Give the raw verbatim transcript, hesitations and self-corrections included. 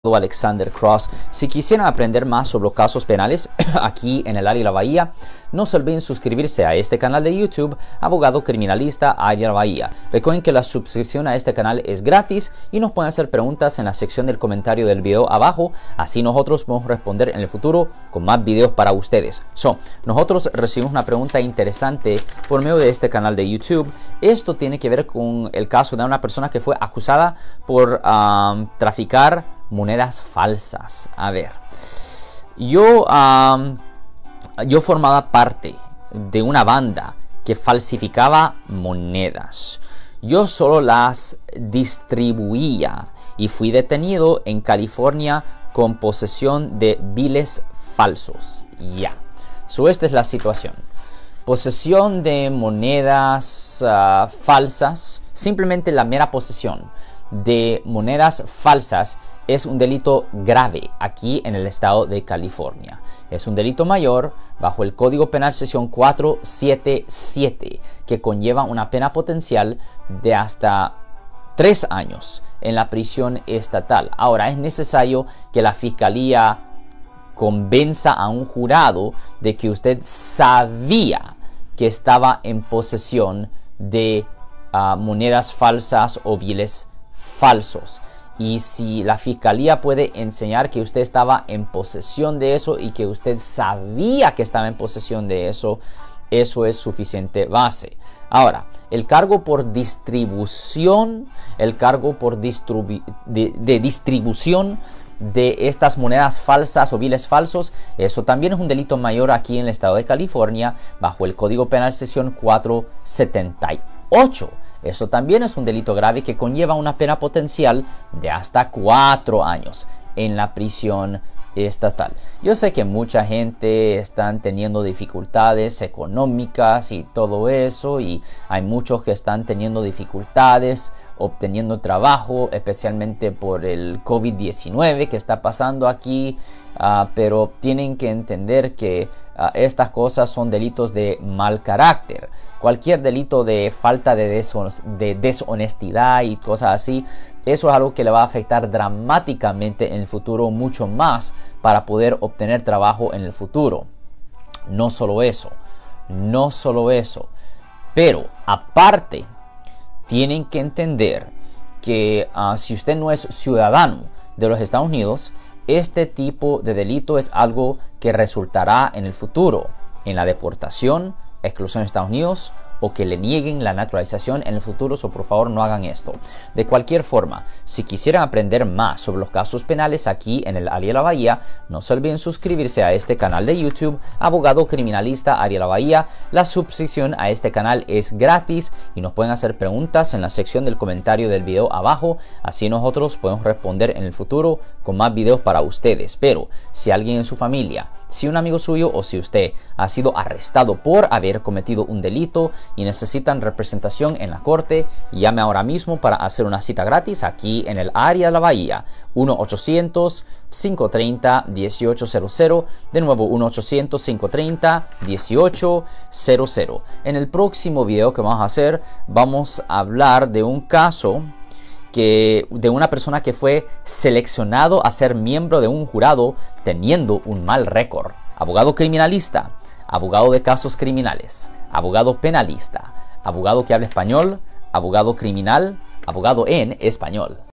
Alexander Cross. Si quisieran aprender más sobre los casos penales aquí en el área de la Bahía, no se olviden suscribirse a este canal de YouTube, Abogado Criminalista Área de la Bahía. Recuerden que la suscripción a este canal es gratis y nos pueden hacer preguntas en la sección del comentario del video abajo, así nosotros podemos responder en el futuro con más videos para ustedes. So, nosotros recibimos una pregunta interesante por medio de este canal de YouTube. Esto tiene que ver con el caso de una persona que fue acusada por um, traficar monedas falsas. A ver, yo um, yo formaba parte de una banda que falsificaba monedas. Yo solo las distribuía y fui detenido en California con posesión de biles falsos. Ya, yeah. So esta es la situación. Posesión de monedas uh, falsas, simplemente la mera posesión de monedas falsas es un delito grave aquí en el estado de California. Es un delito mayor bajo el Código Penal sección cuatrocientos setenta y siete que conlleva una pena potencial de hasta tres años en la prisión estatal. Ahora, es necesario que la fiscalía convenza a un jurado de que usted sabía que estaba en posesión de uh, monedas falsas o biles falsos. Y si la fiscalía puede enseñar que usted estaba en posesión de eso y que usted sabía que estaba en posesión de eso, eso es suficiente base. Ahora, el cargo por distribución, el cargo por distribu de, de distribución de estas monedas falsas o biles falsos, eso también es un delito mayor aquí en el estado de California bajo el Código Penal sección cuatrocientos setenta y ocho. Eso también es un delito grave que conlleva una pena potencial de hasta cuatro años en la prisión estatal. Yo sé que mucha gente están teniendo dificultades económicas y todo eso, y hay muchos que están teniendo dificultades obteniendo trabajo, especialmente por el COVID diecinueve que está pasando aquí, uh, pero tienen que entender que uh, estas cosas son delitos de mal carácter. Cualquier delito de falta de, deshon de deshonestidad y cosas así, eso es algo que le va a afectar dramáticamente en el futuro, mucho más para poder obtener trabajo en el futuro. No solo eso, no solo eso, pero aparte tienen que entender que uh, si usted no es ciudadano de los Estados Unidos, este tipo de delito es algo que resultará en el futuro en la deportación, exclusión de Estados Unidos, o que le nieguen la naturalización en el futuro. So, por favor, no hagan esto. De cualquier forma, si quisieran aprender más sobre los casos penales aquí en el área de la Bahía, no se olviden suscribirse a este canal de YouTube, Abogado Criminalista Área de la Bahía. La suscripción a este canal es gratis y nos pueden hacer preguntas en la sección del comentario del video abajo, así nosotros podemos responder en el futuro con más videos para ustedes. Pero si alguien en su familia, si un amigo suyo o si usted ha sido arrestado por haber cometido un delito y necesitan representación en la corte, llame ahora mismo para hacer una cita gratis aquí en el área de la Bahía. uno ochocientos, cinco treinta, dieciocho cero cero. De nuevo, uno ochocientos, cinco treinta, dieciocho cero cero. En el próximo video que vamos a hacer, vamos a hablar de un caso que de una persona que fue seleccionado a ser miembro de un jurado teniendo un mal récord. Abogado criminalista, abogado de casos criminales, abogado penalista, abogado que habla español, abogado criminal, abogado en español.